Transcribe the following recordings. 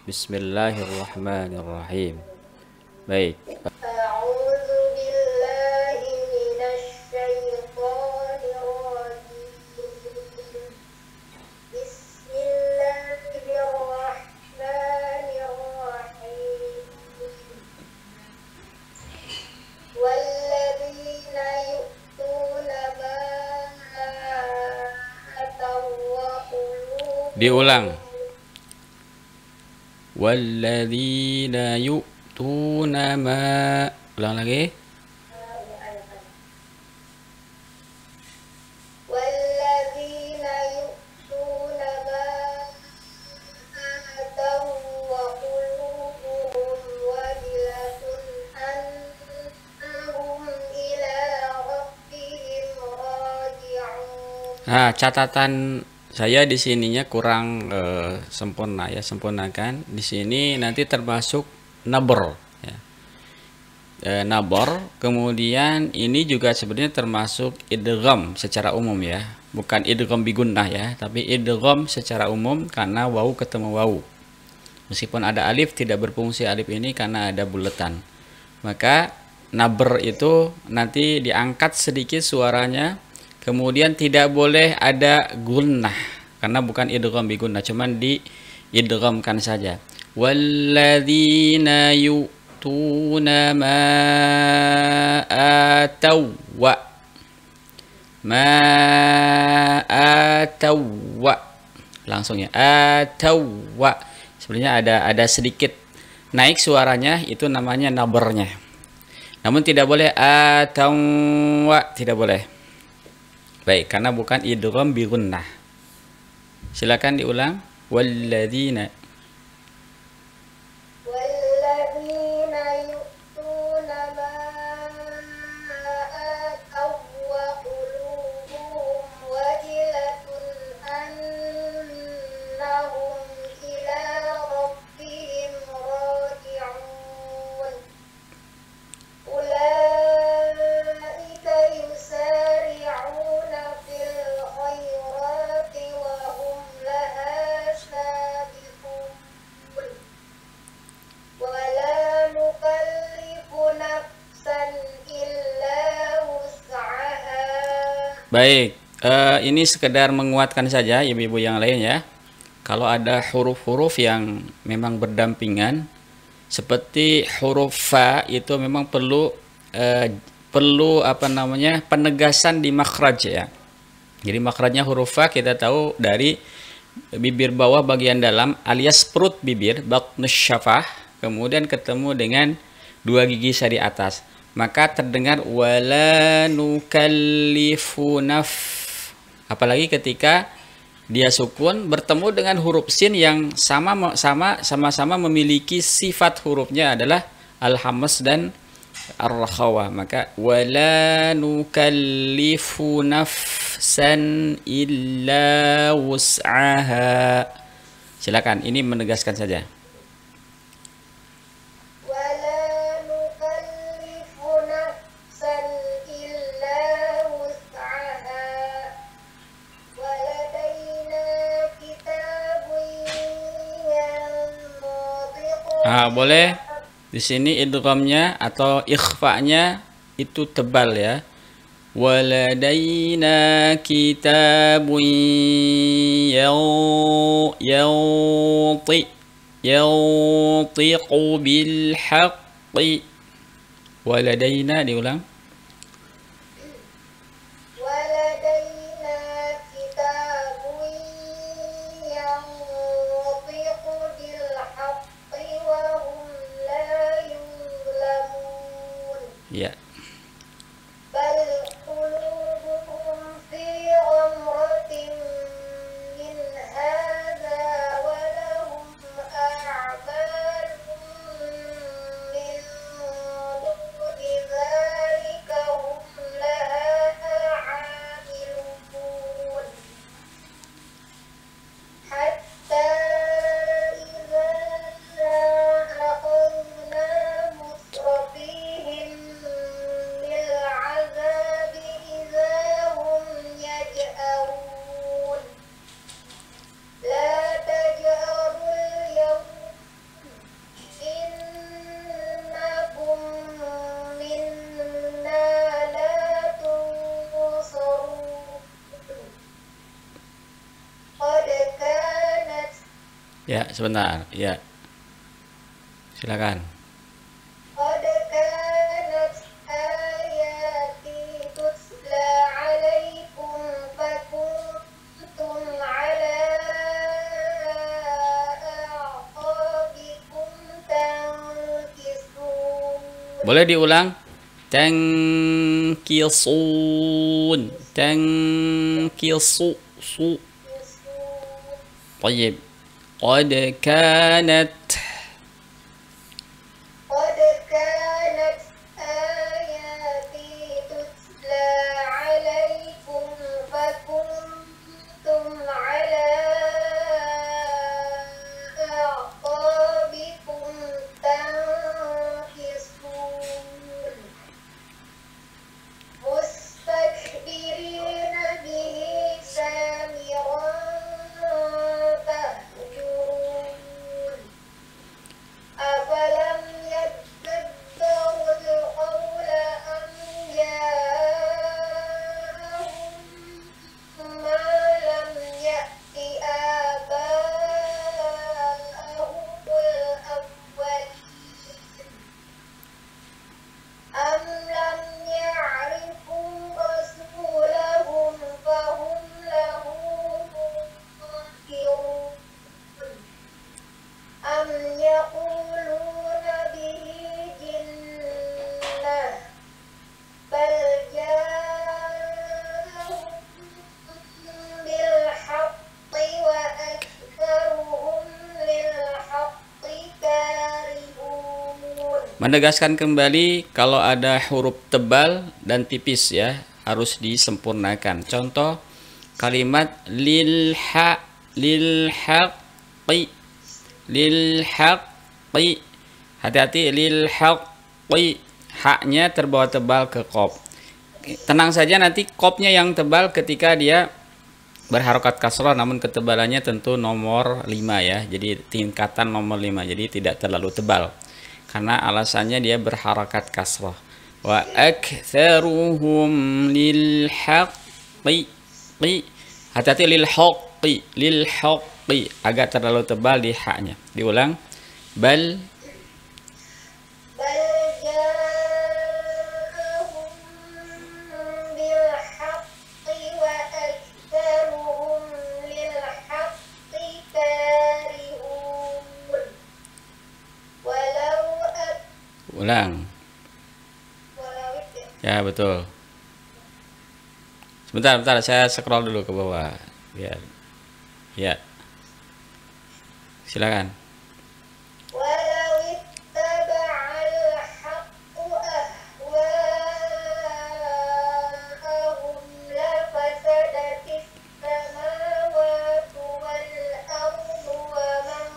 Bismillahirrahmanirrahim. Baik. A'udzu billahi minasyaitonir rajim. Bismillahirrahmanirrahim. Walladzina yu'tuna ma ataw wa qulubuhum Diulang. Walladzina yu'tuna ma. Ulang lagi. walladzina yu'tuna ma ataw wa qulubuhum wajilatun annahum ila rabbihim raji'un. Nah, catatan saya di sininya kurang sempurna ya, sempurnakan. Di sini nanti termasuk nabr ya. Nabr, kemudian ini juga sebenarnya termasuk idgham secara umum ya. Bukan idgham bigunnah ya, tapi idgham secara umum karena wawu ketemu wawu. Meskipun ada alif, tidak berfungsi alif ini karena ada buletan. Maka nabr itu nanti diangkat sedikit suaranya. Kemudian tidak boleh ada gunnah karena bukan idgham bi gunnah, cuman di idghamkan saja. Walladzina yu'tuna ma ataw wa ma ataw wa. Langsung ya, ataw wa. Sebenarnya ada sedikit naik suaranya, itu namanya nabernya. Namun tidak boleh ataw wa, tidak boleh. Baik, karena bukan idgham bi gunnah. Silakan diulang. Walladzina. Walladzina yu'tuna ma ataw wa qulubuhum wajilatun annahum ila rabbihim raji'un. Ulaika yusari'una fil khairati wa hum laha sabiqun. Wa la nukallifu nafsan illa wus'aha. Baik, ini sekedar menguatkan saja ibu-ibu yang lain ya. Kalau ada huruf-huruf yang memang berdampingan seperti huruf fa itu memang perlu penegasan di makhraj ya. Jadi makhrajnya huruf fa kita tahu dari bibir bawah bagian dalam alias perut bibir, batnus syafah, kemudian ketemu dengan dua gigi sari atas. Maka terdengar wala nukallifu naf. Apalagi ketika dia sukun bertemu dengan huruf sin yang sama-sama memiliki sifat hurufnya adalah al-hamas dan ar-rakhawah. Maka wala nukallifu nafsan illa wus'aha. Silakan, ini menegaskan saja. Wa la nukallifu nafsan illa wus'aha. Wa ladaina kitabun yantiqu Boleh di sini idghamnya atau ikhfa'nya itu tebal ya. Waladaina kitabun yantiqu bil haqqi. Waladaina diulang. Waladaina kitabun yantiqu bil haqqi wa hum la yuzlamun. Ya. Bal qulubuhum fi ghamratin min hadza wa lahum a'malun min duni dzalik Ya, sebentar. Ya, silakan. قد كانت آياتي تتلى عليكم فكنتم على أعقابكم تنكصون. Boleh diulang? Tangkisun. Tangkisu. Su. طيب. قد كانت. قد كانت آياتي تتلى عليكم فكنتم على أعقابكم تنكصون مستكبرين به سامرا تهجرون أفلم يدبروا القول أم جاءهم ما لم يأت آباءهم الأولين أم لم يعرفوا رسولهم فهم له منكرون أم يقولون به جنة بل جاءهم بالحق وأكثرهم للحق كارهون. Menegaskan kembali kalau ada huruf tebal dan tipis ya, harus disempurnakan. Contoh kalimat lil haqqi. Lil haqqi. Hati-hati, lil haqqi. Haknya terbawa tebal ke qaf. Tenang saja, nanti qafnya yang tebal ketika dia berharokat kasroh, namun ketebalannya tentu nomor 5 ya. Jadi tingkatan nomor 5. Jadi tidak terlalu tebal. Karena alasannya dia berharakat kasroh. Wa aktsaruhum lil haqqi. Hati-hati, lil haqqi. Lil haqqi agak terlalu tebal di haknya. Diulang. Bal بل جاءهم بالحق وأكثرهم للحق كارهون ulang. Ya, betul. Sebentar, saya scroll dulu ke bawah. Biar. Ya. Silakan. ولو اتبع الحق أهواءهم لفسدت السماوات والأرض ومن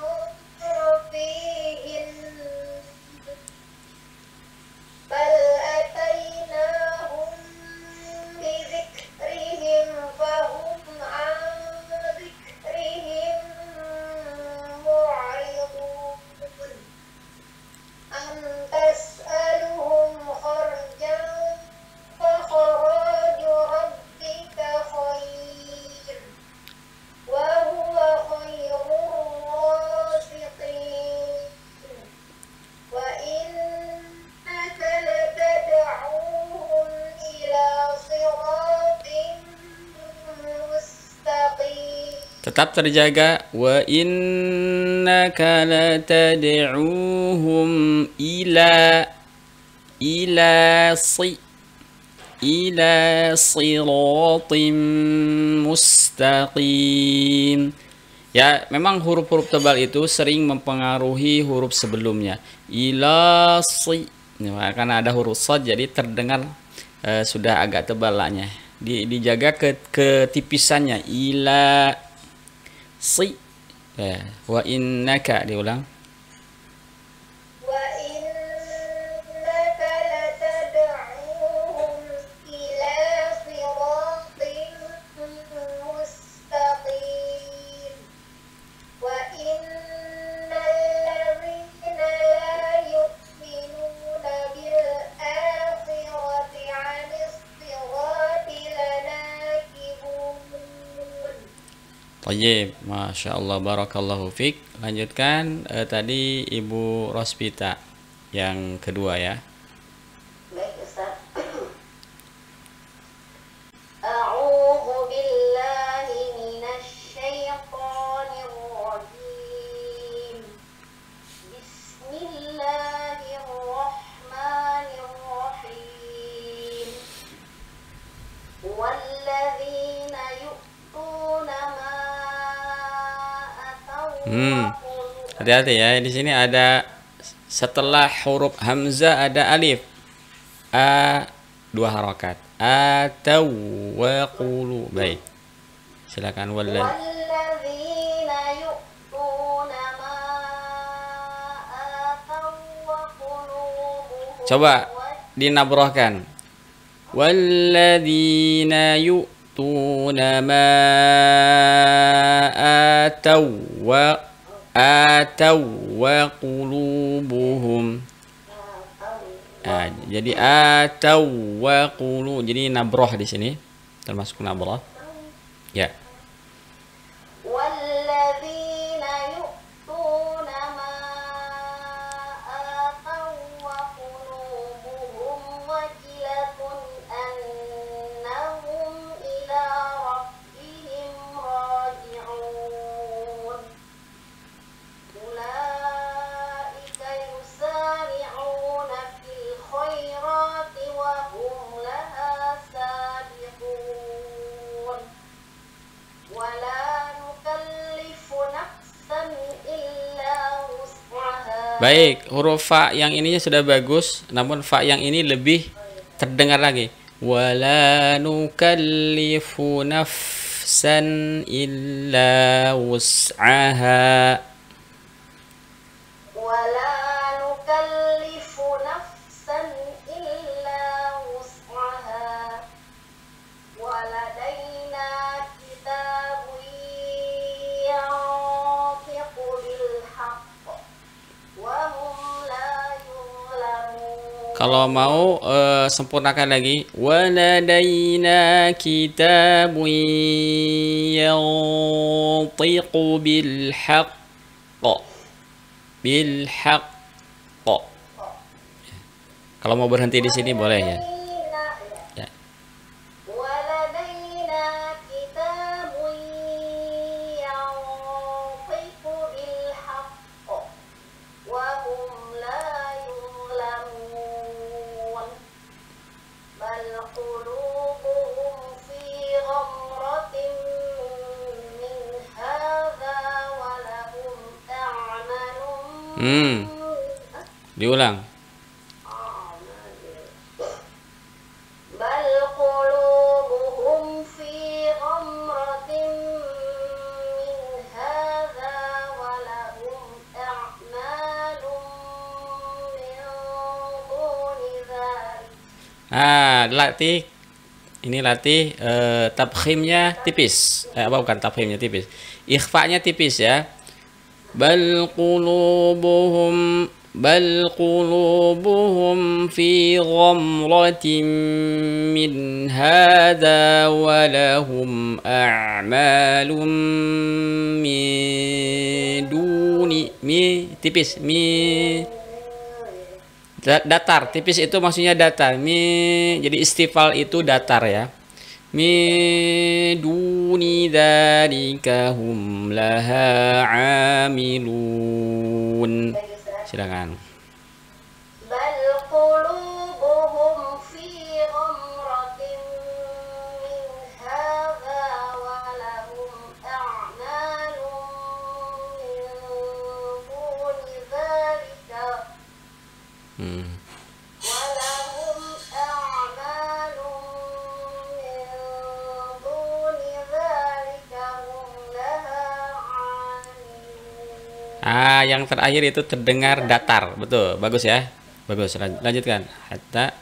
فيهن بل أتيناهم بذكرهم فهم عن ذكرهم معرضون أم تسألهم خرجا فخراج ربك خير وهو خير الرازقين وإنك لتدعوهم إلى صراط مستقيم. Tetap terjaga. Wa innaka latad'uuhum ila siratim mustaqim. Ya, memang huruf-huruf tebal itu sering mempengaruhi huruf sebelumnya. Ila si. Nah, karena ada huruf shad jadi terdengar sudah agak tebal lahnya. Dijaga ketipisannya. Ila si. Ya, wa innaka diulang. وإنك لتدعوهم إلى صراط مستقيم وإن الذين لا يؤمنون بالآخرة عن الصراط لناكبون. Thayyib, Masya Allah, Barakallahu Fik. Lanjutkan tadi Ibu Rospita yang kedua ya. Baik Ustaz. A'udzu billahi minasyaitonir rajim. Bismillahirrahmanirrahim. Walladzina yu'tuna ma ataw Hati-hati ya, di sini ada setelah huruf hamzah ada alif. A, dua harokat. Atau wa qulu. Baik. Silakan walladzina yu'tuna ma ataw wa qulubuhum Coba dinabrohkan. Walladzina yu'tuna ma ataw wa qulubuhum. Nah, jadi atau wa qulu, jadi nabroh di sini termasuk nabroh. Ya. walladzina yu'tuna ma ataw wa qulubuhum wajilatun annahum ila rabbihim raji'un. Ulaika yusari'una fil khairati wa hum laha sabiqun. Wala nukallifu nafsan illa wus'aha. Baik, huruf fa yang ininya sudah bagus, namun fa yang ini lebih terdengar lagi. Wala nukallifu nafsan illa wus'aha. Wala nukallifu nafsan illa wus'aha. Waladaina kitabun yantiqu bil haqq wa hum la yuzlamun. Kalau mau sempurnakan lagi. Waladaina kitabun yantiqu bil haqq. Bil haqq. Kalau mau berhenti di sini boleh ya. Ya. Waladaina kitabun yantiqu bil haqq wa hum la yuzlamun. Bal qulubuhum fi ghamratin min hadza wa lahum a'malun. Diulang. Bal qulubuhum fi ghamratin min hadza wa lahum a'malun min duni dzalik. Latih. Ini latih tabkhimnya tipis. Bukan tabkhimnya tipis. Ikhfa'nya tipis ya. Bal qulubuhum fi ghamratin min hadza wa lahum a'malun min duni. Tipis. Datar, tipis itu maksudnya datar. Jadi istifal itu datar ya. Duni dzalika hum laha amilun. Silakan. Bal qulubuhum fi ghamratin min hadza wa lahum a'malun min duni dzalika. Walahum a'malun min duni dzalika hum laha 'amilun. Yang terakhir itu terdengar datar, betul, bagus ya, bagus. Lanjutkan. Hatta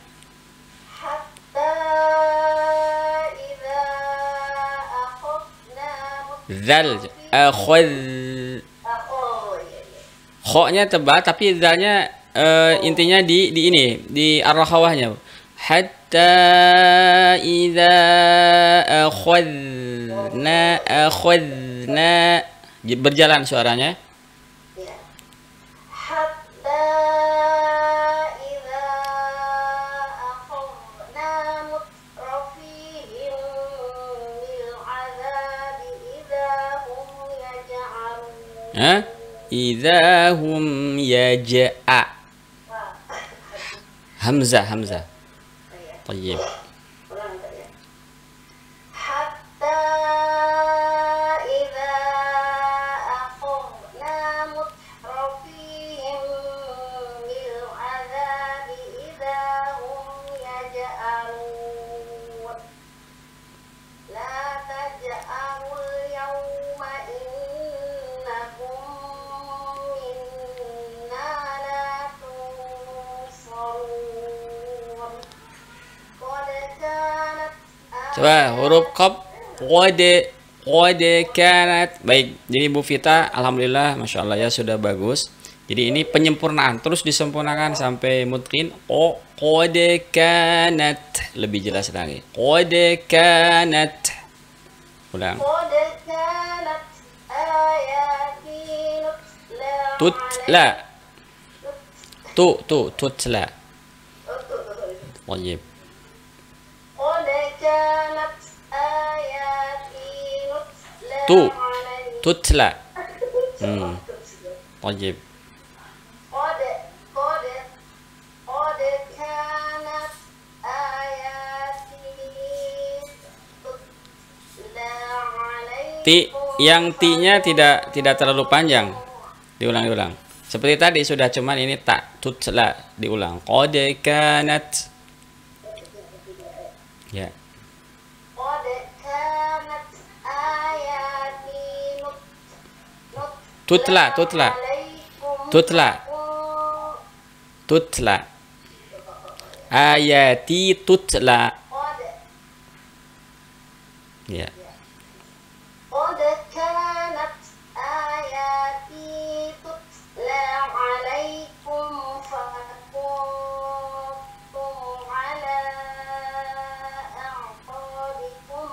idza akhadna zal kho-nya tebal tapi zalnya intinya di ini di ar-rakhawahnya. Hatta idza akhadna akhadna, berjalan suaranya. Ya. Hatta idza akhadna mutrafihim bil azabi idza hum yaj'alun. Idza hum yaj'a. Hamzah, hamzah. Tayyib. Ulang ya. Hatta idza akhadna mutrafihim bil azabi idza hum yaj'alun. La taj'alul yawma innakum minna la tunsarun. Qad kanat Coba huruf qaf, qad kanat. Baik, jadi Bu Vita alhamdulillah Masya Allah ya sudah bagus. Jadi ini penyempurnaan, terus disempurnakan sampai mutqin. Qad kanat, lebih jelas lagi. Qad kanat. Ulang. Qad kanat ayati Tutla. Tutla. Tayyib. Qad kanat ayati nutla alayhi. Tutla. Tayyib. Qad kanat ayati tutla alayhi. Yang ti-nya tidak terlalu panjang. Diulang. Seperti tadi sudah, cuman ini tak tutla, diulang. Qad kanat. Ya. Qad kanat ayati Tutla. alaikum. Tutla. Ayati tutla. Qad Ya. Qad kanat ayati tutla alaikum fakuntum ala a'qabikum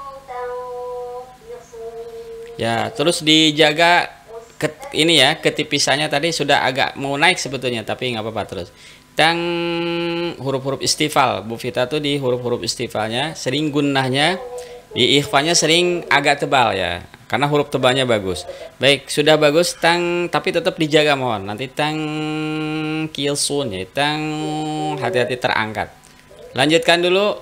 tankisun. Ya, terus dijaga ini ya, ketipisannya tadi sudah agak mau naik sebetulnya, tapi nggak apa-apa terus. Tang huruf-huruf istifal, Bu Vita tuh di huruf-huruf istifalnya sering gunnahnya, di ikhfanya sering agak tebal ya, karena huruf tebalnya bagus. Baik, sudah bagus tang, tapi tetap dijaga mohon. Nanti tang kilsun ya, tang hati-hati terangkat. Lanjutkan dulu.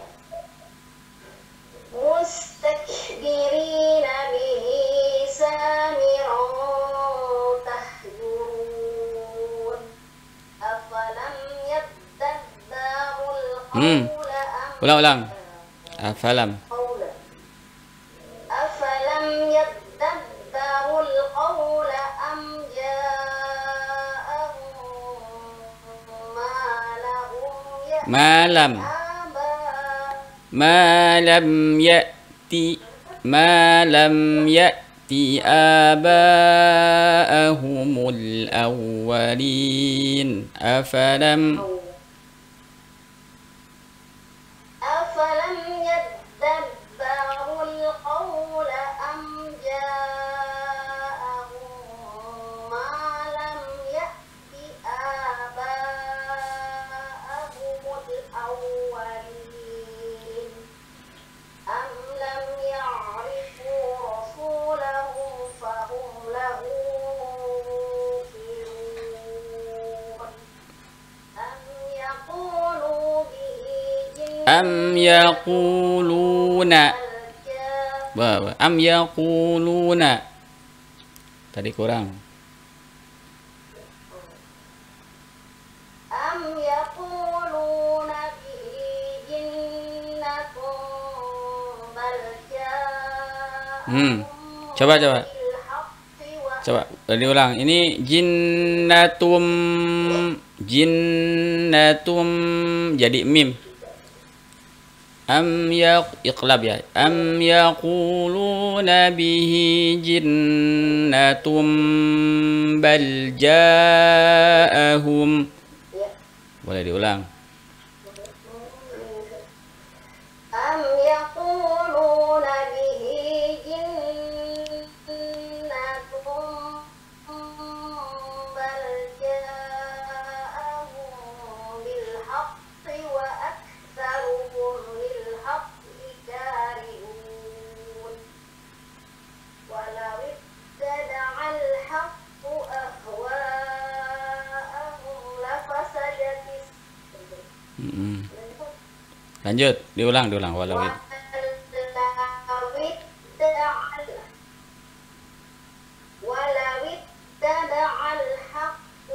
Mustakbirina bihi samiran tahjurun. Afalam yaddabbarul qawla am Ulang. Afalam. qawla. Afalam yaddabbarul qawla am ja'ahum ma lahum Malam. ما لم يأتي آباءهم الأولين أفلم يدبروا القول أم جاءهم ما لم يأت آباءهم الأولين أم لم يعرفوا رسولهم فهم له منكرون أم يقولون أم يقولون tadi kurang. أم يقولون به جنة بل جاءهم Coba بالحق diulang. Ini jinnatum jadi mim. Iqlab ya. Am yaquluna bihi jinnatum bal ja'ahum. Boleh diulang. أم يقولون به جنة Mm-mm. Lanjut, diulang walau it. ولو اتبع الحق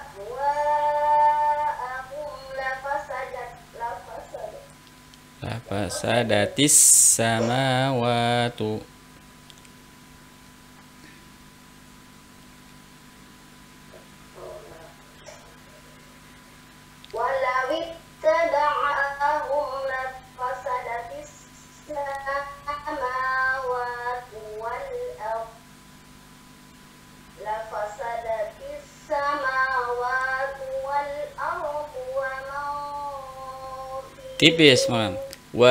أهواءهم Lafasadatis samawatu. ولو اتبعهم لفسدت السماوات والأرض ومن Tipis, فيهن Mam.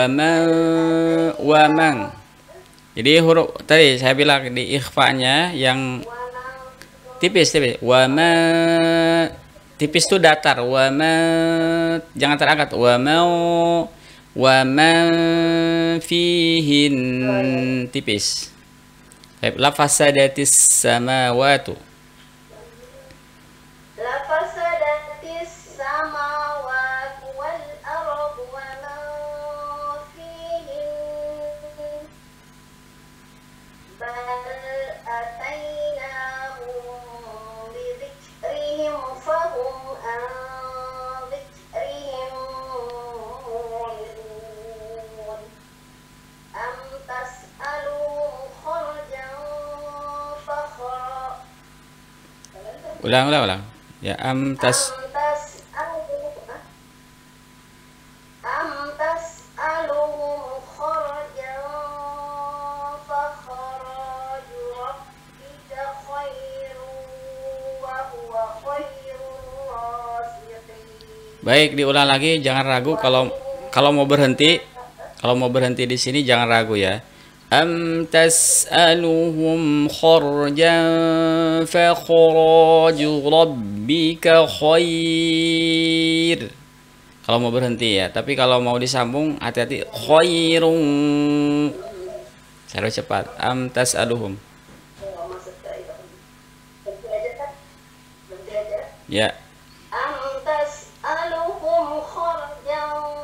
Wamang. Jadi huruf tadi saya bilang di ikhfanya yang tipis. Wama tipis itu datar. Wama jangan terangkat. Wama fihin tipis. Lafasadatis samawatu. لفسدت السماوات والأرض ومن فيهن بل أتيناهم بذكرهم فهم عن ذكرهم معرضون أم تسألهم خرجا فخرج Ulang. Ya amtas. أم تسألهم خرجا فخراج ربك خير وهو خير الرازقين. Baik, diulang lagi, jangan ragu kalau mau berhenti. Kalau mau berhenti di sini jangan ragu ya. Am tas'aluhum kharjan fa kharaju rabbika khair. Kalau mau berhenti ya, tapi kalau mau disambung hati-hati khairun. Secara cepat. Am tas'aluhum. Ya. أم تسألهم خرجا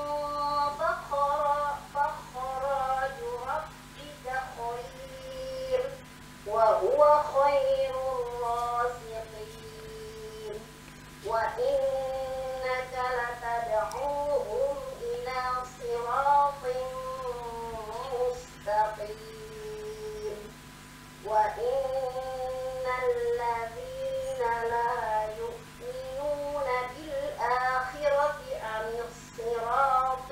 فخراج ربك خير وهو خير الرازقين وإنك لتدعوهم إلى صراط مستقيم وإن الذين لا يؤمنون بالآخرة عن الصراط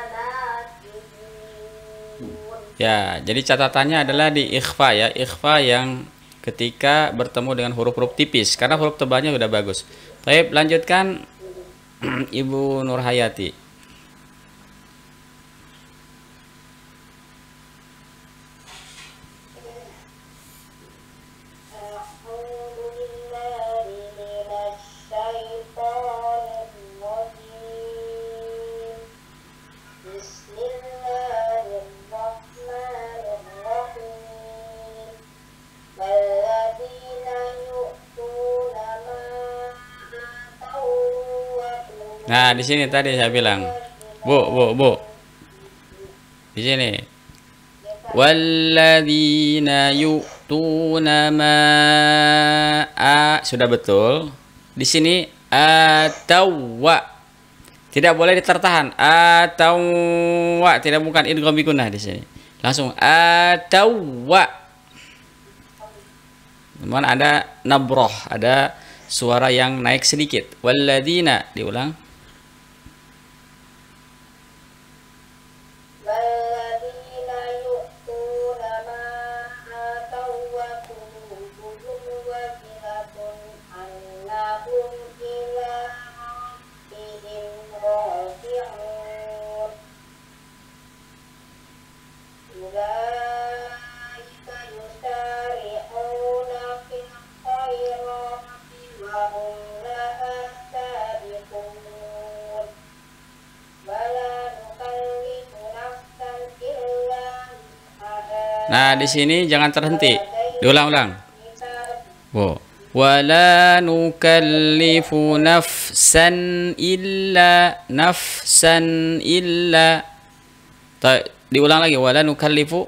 لناكبون. Ya, jadi catatannya adalah di ikhfa ya, ikhfa yang ketika bertemu dengan huruf-huruf tipis, karena huruf tebalnya udah bagus. Baik, lanjutkan Ibu Nurhayati. أعوذ بالله من الشيطان الرجيم بسم الله الرحمن الرحيم والذين يؤتون ما آتوا Nah, di sini tadi saya bilang, Bu. Di sini. Walladzina yu'tuna ma sudah betul. Di sini atawwa. Tidak boleh ditertahan. Atawwa, tidak bukan idgham bi gunnah di sini. Langsung atawwa. Namun ada nabroh, ada suara yang naik sedikit. Walladzina, diulang. والذين يؤتون ما آتوا وقلوبهم وجلة أنهم إلى ربهم راجعون أولئك يسارعون في الخيرات وهم لها سابقون ولا نكلف نفسا إلا وسعها Nah, di sini jangan terhenti. Diulang-ulang. Bu. Wala nukallifu nafsan illa. Diulang lagi, wala nukallifu.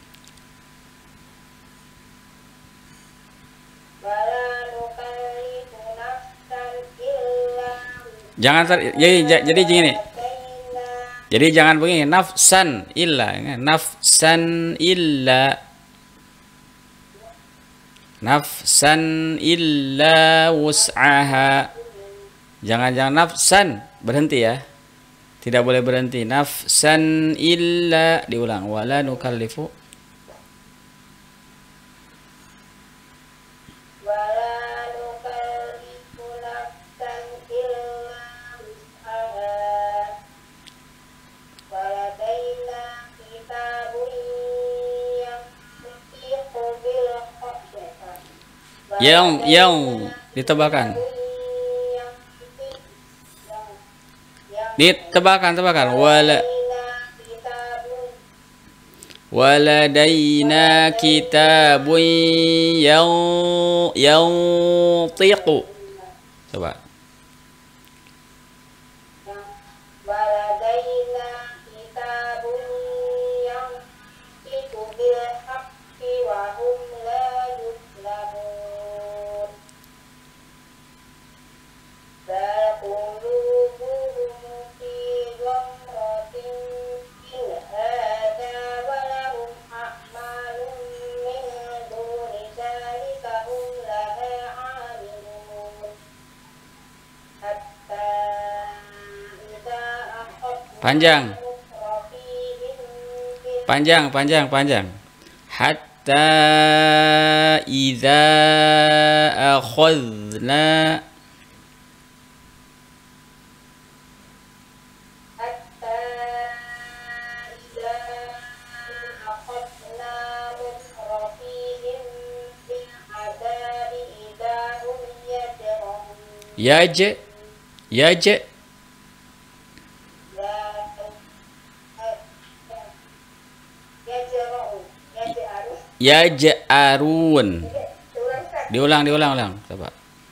Jangan jadi gini. Jadi jangan begini, nafsan illa, nafsan illa wus'aha. Jangan nafsan, berhenti ya. Tidak boleh berhenti. Nafsan illa, diulang. Wala nukallifu. Yang ditebakan. Ditebakan. Waladaina kitabun yantiqu. Coba. Panjang. Hatta idza akhadna yaj'arun. Diulang. Coba.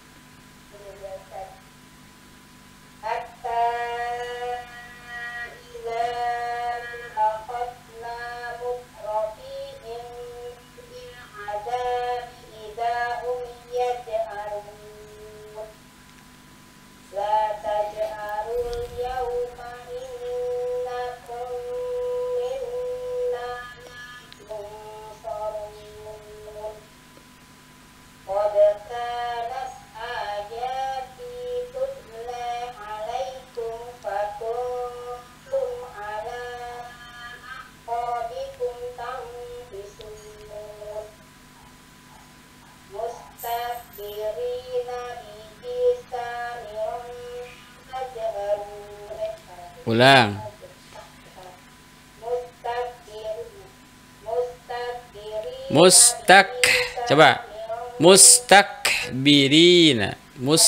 Ulang. Coba. Mustakbirina.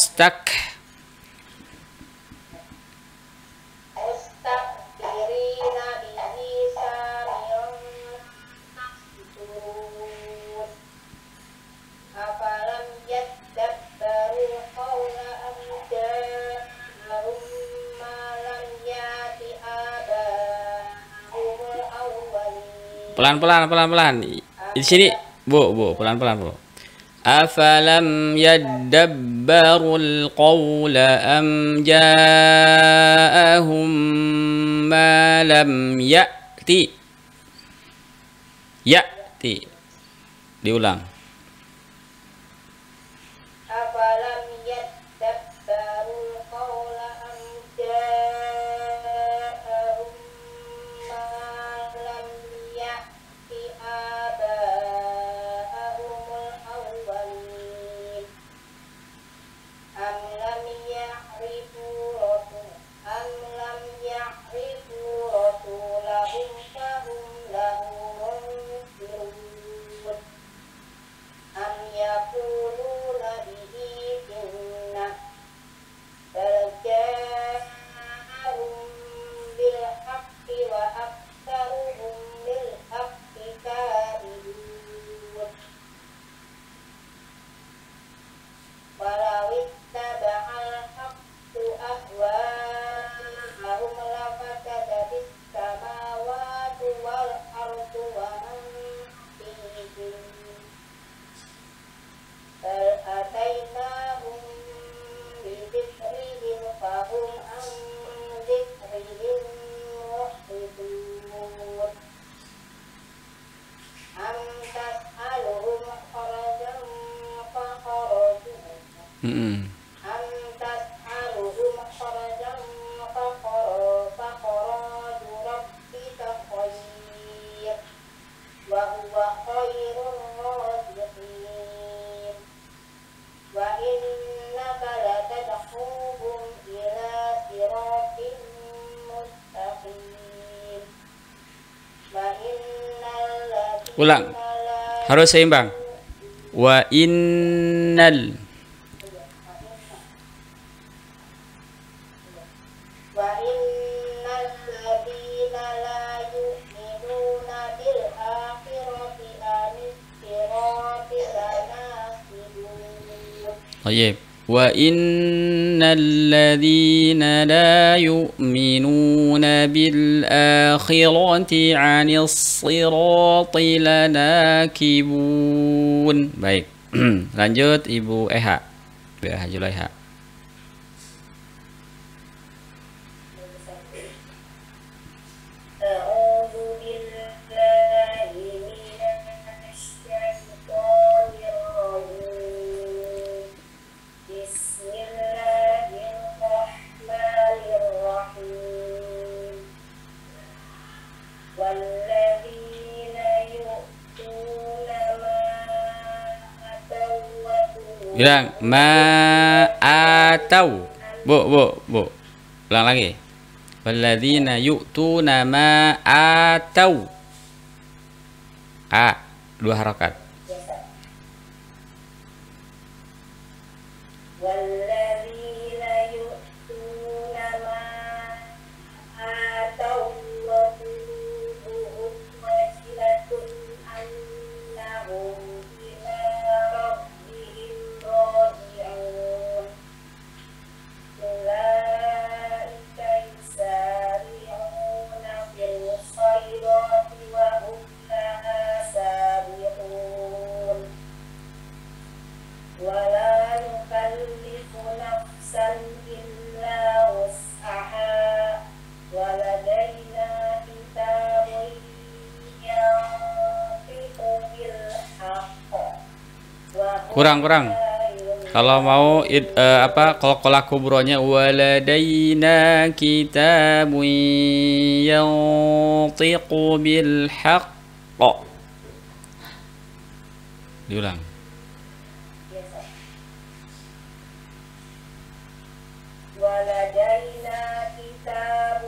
Pelan-pelan. Di sini, Bu, pelan-pelan, Bu. Afalam yaddabbarul qawla am ja'ahum ma lam ya'ti. Diulang. Mm-mm. أم تسألهم خرجا فخراج ربك خير وهو خير الرازقين وإنك لتدعوهم إلى صراط مستقيم وإن الذين Ulang. لا Harus seimbang. Wa innal. وإن الذين لا يؤمنون بالآخرة عن الصراط لناكبون طيب. Wa innal ladzina la yu'minuna bil akhirati 'anis sirati lanakibun. Baik. Lanjut Ibu Eha. Bu Eha Julaiha. أعوذ بالله من الشيطان الرجيم بسم الله الرحمن الرحيم والذين يؤتون ما أتوا Bilang ma atau. Bu. Ulang lagi. Walladzina yu'tuna ma atau. A, 2 harakat. والذين يؤتون ما آتوا وقلوبهم وجلة أنهم إلى ربهم راجعون أولئك يسارعون في الخيرات وهم لها سابقون ولا نكلف نفسا إلا وسعها ولدينا كتاب ينطق بالحق Kurang. Kalau mau qalqalah kubronya waladaina kitabun yantiqu bil haqq. Diulang. ولدينا كتاب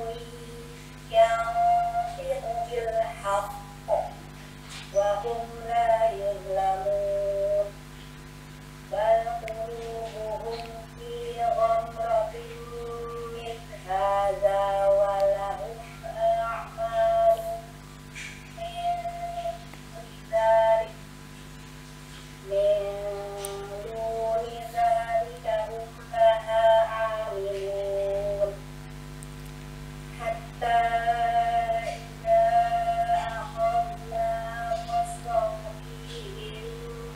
ينطق بالحق وهم لا يظلمون بل قلوبهم في غمرة من هذا ولهم أعمال من ذلك من دون ذلك هم لها عاملون حتى إذا أخذنا مصرفيهم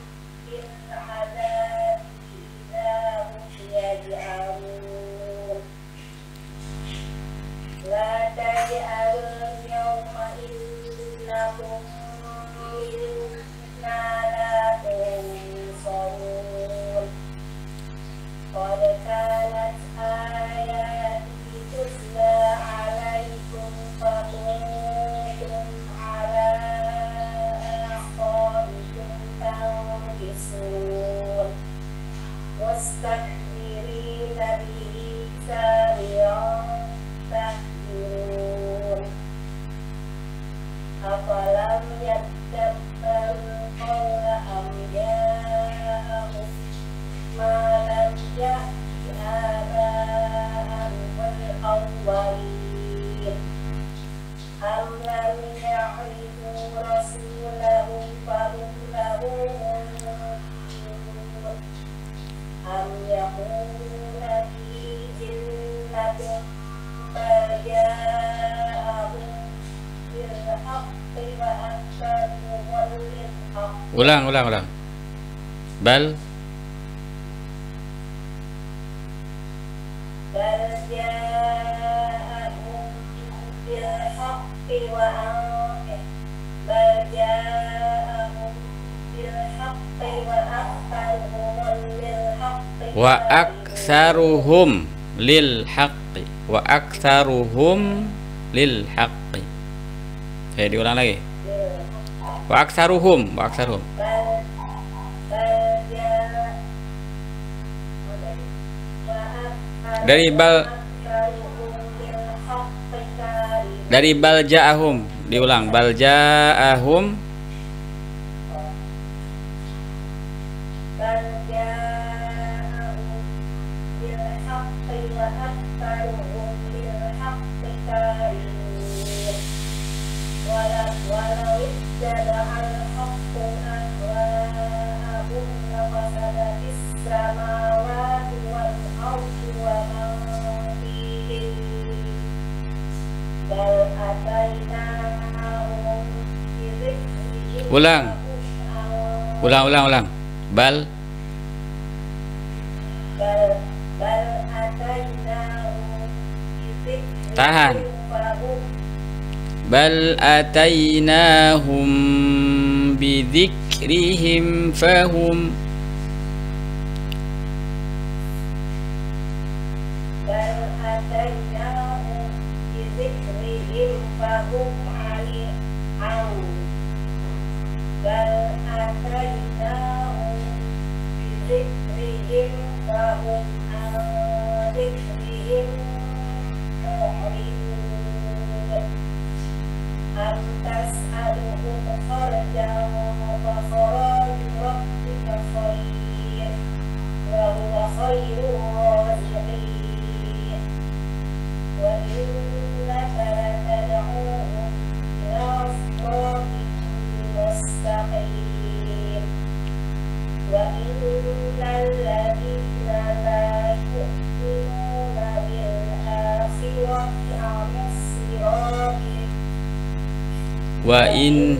بالعذاب إذا هم يجأرون لا تجأروا اليوم إنكم منا لا تنصرون قد كانت آياتي تتلى عليكم فكنتم على أعقابكم تنكصون مستكبرين به سامرا تهجرون أفلم يدبروا القول أم جاءهم ما لم يأت آباءهم الأولين أم لم يعرفوا رسولهم فهم له منكرون أم يقولون به جنة بل جاءهم بالحق وأكثرهم للحق Ulang. Bal بل جاءهم بالحق وأكثرهم للحق Wa aktsaruhum lil haqqi. Wa aktsaruhum lil haqqi. Diulang lagi. Wa aktsaruhum, wa aktsaruhum. Dari bal ja'ahum, diulang. Bal ja'ahum ulang. Bal tahan. Bal atainahum bidzikrihim fahum. Wa in